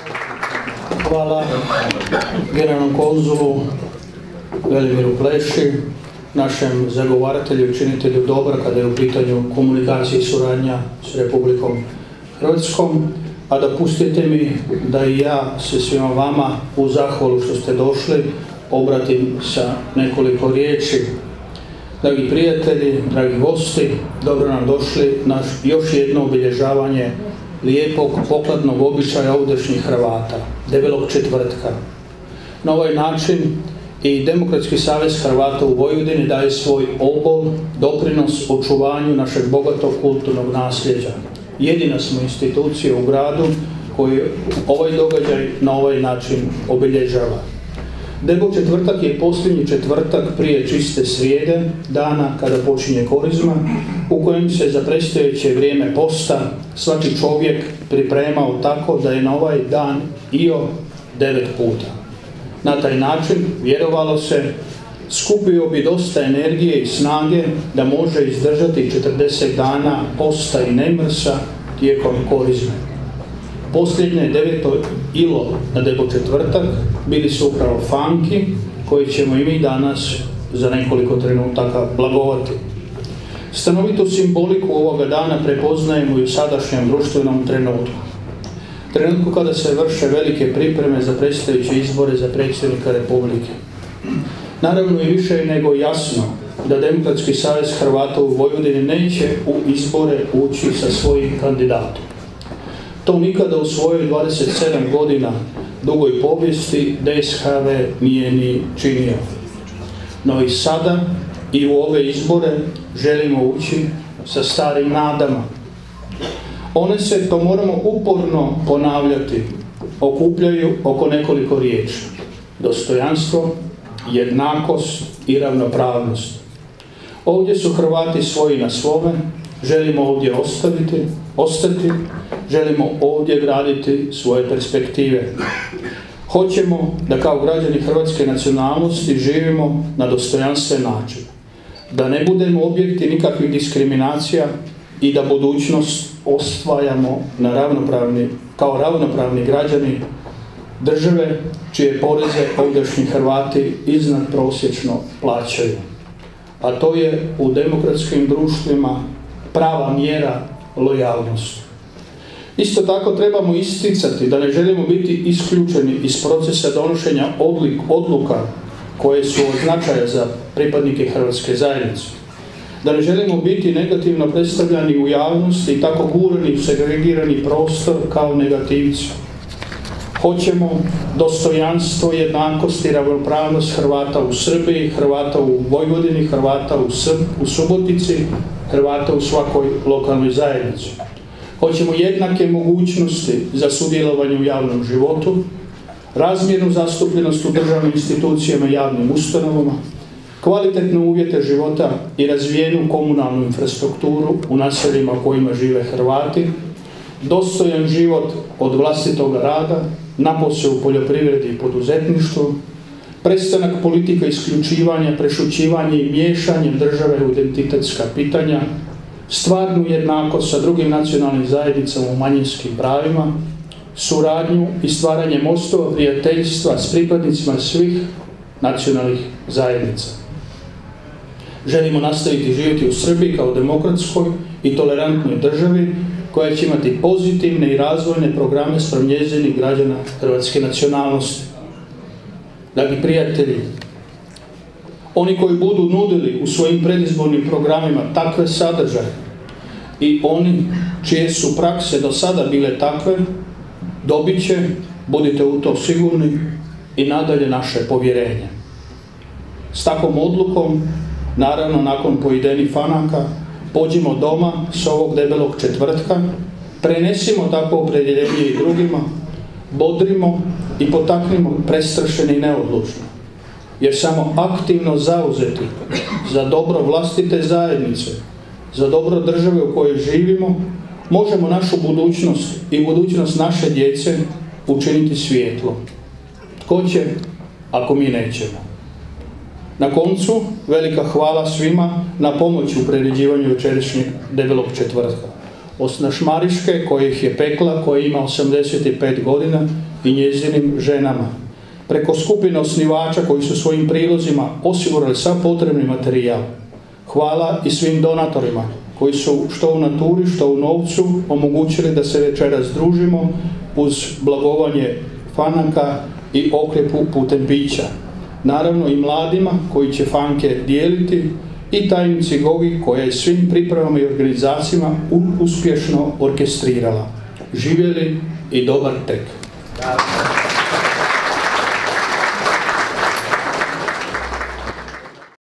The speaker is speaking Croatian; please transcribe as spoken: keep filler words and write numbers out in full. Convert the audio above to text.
Hvala generalnom konzulu Velimiru Pleši, našem zagovaratelju i činitelju dobra kada je u pitanju komunikacija i suradnja s Republikom Hrvatskom, a da pustite mi da i ja se svima vama u zahvalu što ste došli obratim sa nekoliko riječi. Dragi prijatelji, dragi gosti, dobro nam došli na još jedno obilježavanje lijepog pokladnog običaja ovdašnjih Hrvata, Debelog četvrtka. Na ovaj način i Demokratski savez Hrvata u Vojvodini daje svoj obol, doprinos očuvanju našeg bogatog kulturnog nasljeđa. Jedina smo institucija u gradu koji ovaj događaj na ovaj način obilježava. Debel četvrtak je posljednji četvrtak prije čiste srijede, dana kada počinje korizma, u kojem se za predstojeće vrijeme posta svaki čovjek pripremao tako da je na ovaj dan io devet puta. Na taj način, vjerovalo se, skupio bi dosta energije i snage da može izdržati četrdeset dana posta i nemrsa tijekom korizme. Posljednje deveto ilo na Debel četvrtak bili su upravo fanki, koji ćemo i mi danas za nekoliko trenutaka blagovati. Stanovitu simboliku ovoga dana prepoznajemo i u sadašnjem društvenom trenutku. Trenutku kada se vrše velike pripreme za predstojeće izbore za predsjednika Republike. Naravno i više je nego jasno da Demokratski savez Hrvata u Vojvodini neće u izbore ući sa svojim kandidatom. To nikada u svojoj dvadeset sedam godina dugoj povijesti D S H V nije ni činio. No i sada i u ove izbore želimo ući sa starim nadama. One se, to moramo uporno ponavljati, okupljaju oko nekoliko riječi. Dostojanstvo, jednakost i ravnopravnost. Ovdje su Hrvati svoji na svome, želimo ovdje ostaviti, ostati, želimo ovdje graditi svoje perspektive. Hoćemo da kao građani hrvatske nacionalnosti živimo na dostojanstven način. Da ne budemo objekti nikakvih diskriminacija i da budućnost osvajamo na ravnopravni, kao ravnopravni građani države čije poreze ovdašnji Hrvati iznad prosječno plaćaju. A to je u demokratskim društvima prava mjera lojalnosti. Isto tako trebamo isticati da ne želimo biti isključeni iz procesa donošenja odluka koje su od značaja za pripadnike hrvatske zajednice. Da ne želimo biti negativno predstavljani u javnosti i tako gurani u segregirani prostor kao negativci. Hoćemo dostojanstvo, jednakost i ravnopravnost Hrvata u Srbiji, Hrvata u Vojvodini, Hrvata u, Srb, u Subotici, Hrvata u svakoj lokalnoj zajednici. Hoćemo jednake mogućnosti za sudjelovanje u javnom životu, razmjernu zastupljenost u državnim institucijama i javnim ustanovama, kvalitetne uvjete života i razvijenu komunalnu infrastrukturu u naseljima u kojima žive Hrvati, dostojan život od vlastitog rada, napose u poljoprivredi i poduzetništvu, prestanak politika isključivanja, prešućivanja i miješanja države u identitetska pitanja, stvarnu jednakost sa drugim nacionalnim zajednicama u manjinskim pravima, suradnju i stvaranje mostova prijateljstva s pripadnicima svih nacionalnih zajednica. Želimo nastaviti živjeti u Srbiji kao demokratskoj i tolerantnoj državi koja će imati pozitivne i razvojne programe spram njezinih građana hrvatske nacionalnosti. Dragi prijatelji, oni koji budu nudili u svojim predizbornim programima takve sadržaje i oni čije su prakse do sada bile takve, dobit će, budite u to sigurni, i nadalje naše povjerenje. S takvom odlukom, naravno nakon pojedenih fanaka, pođimo doma s ovog debelog četvrtka, prenesimo takvo opredjeljenje i drugima, bodrimo i potaknimo prestrašeni i neodlučni. Jer samo aktivno zauzeti za dobro vlastite zajednice, za dobro države u kojoj živimo, možemo našu budućnost i budućnost naše djece učiniti svijetlom. Tko će, ako mi nećemo? Na koncu, velika hvala svima na pomoći u priređivanju večerašnjeg debelog četvrtka. Osnašmariške, kojih je pekla, koja ima osamdeset pet godina, i njezinim ženama. Preko skupine osnivača koji su svojim prilozima osigurali sav potrebni materijal. Hvala i svim donatorima koji su što u naturi, što u novcu omogućili da se večeras družimo uz blagovanje fanaka i okrjepu putem pića. Naravno i mladima koji će fanke dijeliti i tajnici Gogi koja je svim pripremama i organizacijama uspješno orkestrirala. Živjeli i dobar tek!